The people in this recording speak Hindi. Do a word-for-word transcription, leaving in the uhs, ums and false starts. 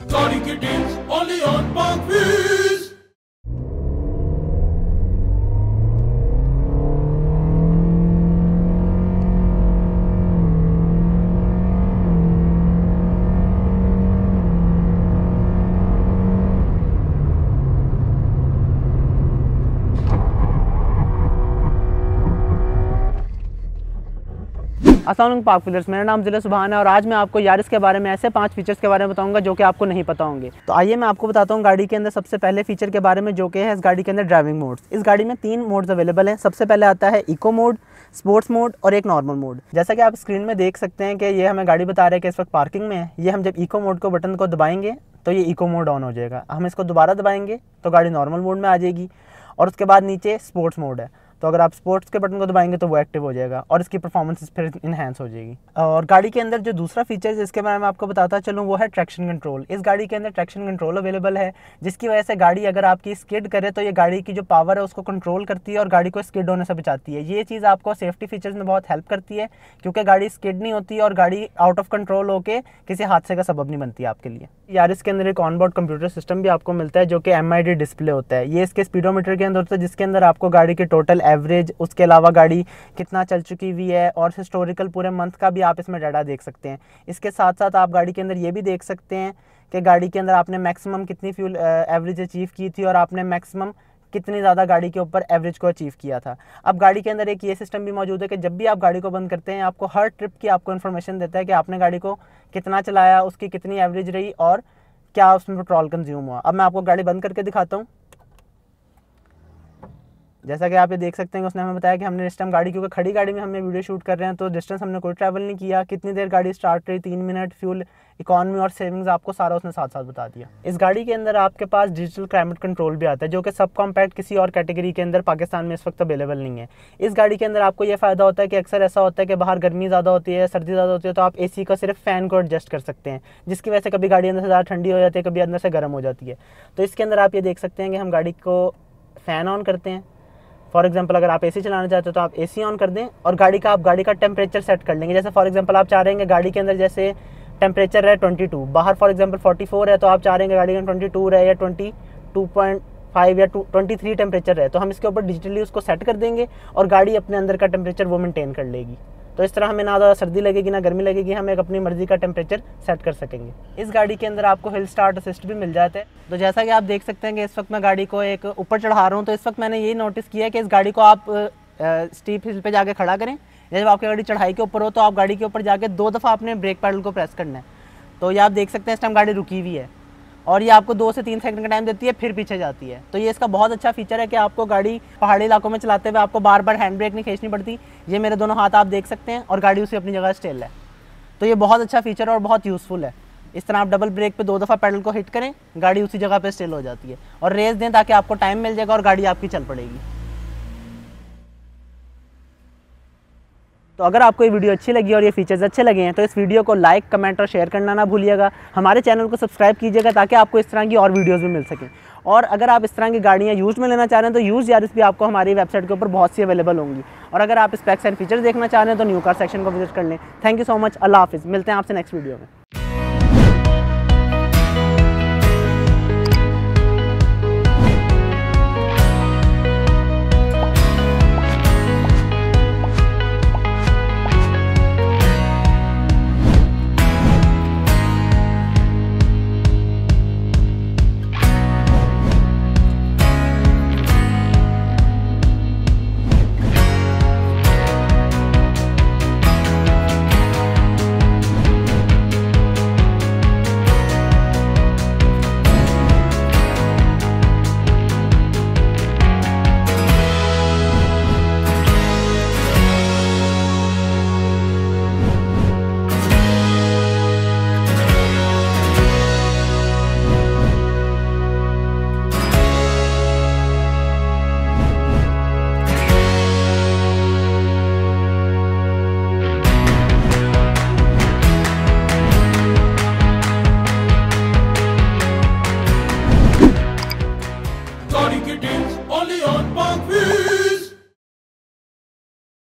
Gaudi ki deals only on Parkviz. अस्सलाम पार्कविलर्स, मेरा नाम ज़िला सुभान है और आज मैं आपको यारिस के बारे में ऐसे पांच फीचर्स के बारे में बताऊंगा जो कि आपको नहीं पता होंगे। तो आइए मैं आपको बताता हूं गाड़ी के अंदर सबसे पहले फीचर के बारे में, जो कि है इस गाड़ी के अंदर ड्राइविंग मोड्स। इस गाड़ी में तीन मोड्स अवेलेबल हैं। सबसे पहले आता है इको मोड, स्पोर्ट्स मोड और एक नॉर्मल मोड। जैसा कि आप स्क्रीन में देख सकते हैं कि ये हमें गाड़ी बता रहा है कि इस वक्त पार्किंग में है। ये हम जब इको मोड को बटन को दबाएंगे तो ये इको मोड ऑन हो जाएगा। हम इसको दोबारा दबाएंगे तो गाड़ी नॉर्मल मोड में आ जाएगी। और उसके बाद नीचे स्पोर्ट्स मोड है, तो अगर आप स्पोर्ट्स के बटन को दबाएंगे तो वो एक्टिव हो जाएगा और इसकी परफॉर्मेंस फिर इनहेंस हो जाएगी। और गाड़ी के अंदर जो दूसरा फीचर जिसके बारे में आपको बताता चलूँ वो है ट्रैक्शन कंट्रोल। इस गाड़ी के अंदर ट्रैक्शन कंट्रोल अवेलेबल है, जिसकी वजह से गाड़ी अगर आपकी स्किड करे तो ये गाड़ी की जो पावर है उसको कंट्रोल करती है और गाड़ी को स्किड होने से बचाती है। ये चीज़ आपको सेफ्टी फीचर्स में बहुत हेल्प करती है, क्योंकि गाड़ी स्किड नहीं होती और गाड़ी आउट ऑफ कंट्रोल होकर किसी हादसे का सबब नहीं बनती आपके लिए। यार इसके अंदर एक ऑनबोर्ड कंप्यूटर सिस्टम भी आपको मिलता है जो कि एम आई डी डिस्प्ले होता है। ये इसके स्पीडोमीटर के अंदर होता है, जिसके अंदर आपको गाड़ी की टोटल एवरेज, उसके अलावा गाड़ी कितना चल चुकी हुई है और हिस्टोरिकल पूरे मंथ का भी आप इसमें डाटा देख सकते हैं। इसके साथ साथ आप गाड़ी के अंदर ये भी देख सकते हैं कि गाड़ी के अंदर आपने मैक्सिमम कितनी फ्यूल एवरेज अचीव की थी और आपने मैक्सिमम कितनी ज़्यादा गाड़ी के ऊपर एवरेज को अचीव किया था। अब गाड़ी के अंदर एक ये सिस्टम भी मौजूद है कि जब भी आप गाड़ी को बंद करते हैं आपको हर ट्रिप की आपको इन्फॉर्मेशन देता है कि आपने गाड़ी को कितना चलाया, उसकी कितनी एवरेज रही और क्या उसमें पेट्रोल कंज्यूम हुआ। अब मैं आपको गाड़ी बंद करके दिखाता हूँ। जैसा कि आप ये देख सकते हैं उसने हमें बताया कि हमने इस टाइम गाड़ी, क्योंकि खड़ी गाड़ी में हमने वीडियो शूट कर रहे हैं तो डिस्टेंस हमने कोई ट्रैवल नहीं किया, कितनी देर गाड़ी स्टार्ट रही, तीन मिनट, फ्यूल इकॉनमी और सेविंग्स आपको सारा उसने साथ साथ बता दिया। इस गाड़ी के अंदर आपके पास डिजिटल क्लाइमेट कंट्रोल भी आता है, जो कि सब कॉम्पैक्ट किसी और कैटेगरी के अंदर पाकिस्तान में इस वक्त अवेलेबल नहीं है। इस गाड़ी के अंदर आपको ये फ़ायदा होता है कि अक्सर ऐसा होता है कि बाहर गर्मी ज़्यादा होती है, सर्दी ज़्यादा होती है, तो आप ए सी का सिर्फ फ़ैन को एडजस्ट कर सकते हैं, जिसकी वजह से कभी गाड़ी अंदर से ज़्यादा ठंडी हो जाती है, कभी अंदर से गर्म हो जाती है। तो इसके अंदर आप ये देख सकते हैं कि हम गाड़ी को फ़ैन ऑन करते हैं। फॉर एग्जांपल अगर आप एसी चलाना चाहते हो तो आप एसी ऑन कर दें और गाड़ी का आप गाड़ी का टेम्परेचर सेट कर लेंगे। जैसे फॉर एग्जांपल आप चाह रहे हैं गाड़ी के अंदर जैसे टेम्परेचर है बाईस, बाहर फॉर एग्जांपल चौवालीस है, तो आप चाह रहे हैं गाड़ी का बाईस रहे या बाईस पॉइंट फाइव या तेईस टेम्परेचर है, तो हम इसके ऊपर डिजिटली उसको सेट कर देंगे और गाड़ी अपने अंदर का टेम्परेचर वो मेंटेन कर लेगी। तो इस तरह हमें ना ज़्यादा सर्दी लगेगी ना गर्मी लगेगी, हम एक अपनी मर्जी का टेम्परेचर सेट कर सकेंगे। इस गाड़ी के अंदर आपको हिल स्टार्ट असिस्ट भी मिल जाता है। तो जैसा कि आप देख सकते हैं कि इस वक्त मैं गाड़ी को एक ऊपर चढ़ा रहा हूँ, तो इस वक्त मैंने यही नोटिस किया है कि इस गाड़ी को आप स्टीप हिल पे जाके खड़ा करें। जब आपकी गाड़ी चढ़ाई के ऊपर हो तो आप गाड़ी के ऊपर जाके दो दफ़ा अपने ब्रेक पैडल को प्रेस करना है। तो ये आप देख सकते हैं इस टाइम गाड़ी रुकी हुई है और ये आपको दो से तीन सेकंड का टाइम देती है, फिर पीछे जाती है। तो ये इसका बहुत अच्छा फीचर है कि आपको गाड़ी पहाड़ी इलाकों में चलाते हुए आपको बार बार हैंड ब्रेक नहीं खींचनी पड़ती। ये मेरे दोनों हाथ आप देख सकते हैं और गाड़ी उसी अपनी जगह स्टेल है। तो ये बहुत अच्छा फीचर है और बहुत यूज़फुल है। इस तरह आप डबल ब्रेक पे दो दफ़ा पैडल को हिट करें, गाड़ी उसी जगह पर स्टेल हो जाती है। और रेस दें ताकि आपको टाइम मिल जाएगा और गाड़ी आपकी चल पड़ेगी। तो अगर आपको ये वीडियो अच्छी लगी और ये फीचर्स अच्छे लगे हैं तो इस वीडियो को लाइक, कमेंट और शेयर करना ना भूलिएगा। हमारे चैनल को सब्सक्राइब कीजिएगा ताकि आपको इस तरह की और वीडियोस भी मिल सकें। और अगर आप इस तरह की गाड़ियाँ यूज़ में लेना चाह रहे हैं तो यूज़ यारिस भी आपको हमारी वेबसाइट के ऊपर बहुत सी अवेलेबल होंगी। और अगर आप स्पेक्स एंड फीचर्स देखना चाह रहे हैं तो न्यू कार सेक्शन को विजिट कर लें। Thank you so much. अल्लाह हाफिज़। मिलते हैं आपसे नेक्स्ट वीडियो में।